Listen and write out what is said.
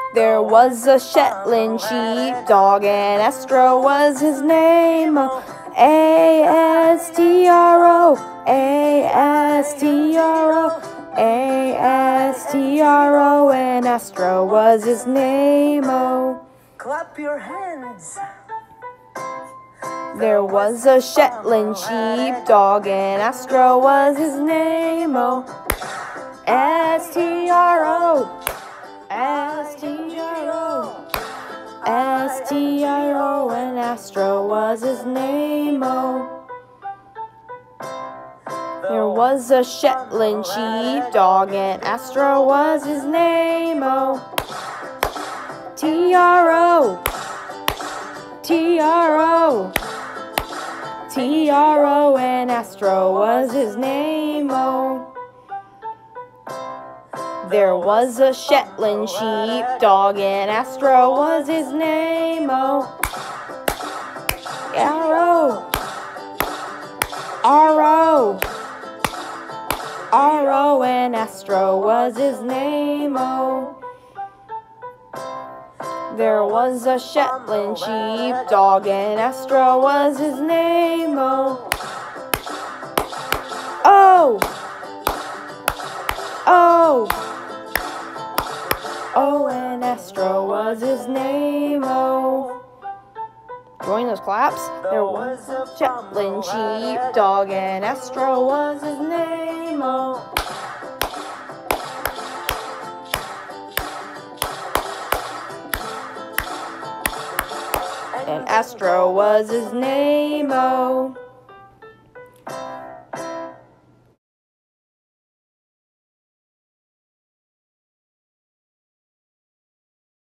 There was a Shetland sheepdog, and Astro was his name. A-S-T-R-O, A-S-T-R-O, A-S-T-R-O, and Astro was his name. Oh, clap your hands. there was a Shetland sheepdog, and Astro was his name. Oh, S-T-R-O, S-T-R-O, S-T-R-O, and Astro was his name. Oh, there was a Shetland sheepdog, and Astro was his name. Oh, T-R-O, T-R-O, T-R-O, and Astro was his name. Oh, there was a Shetland sheepdog, and Astro was his name. Oh, R-O, R-O, R-O, and Astro was his name. Oh, there was a Shetland sheepdog, and Astro was his name. Oh, oh, oh, oh, and Astro was his name. Oh, join those claps. There was a Shetland sheepdog, and Astro was his name. Oh, and Astro was his name. Oh.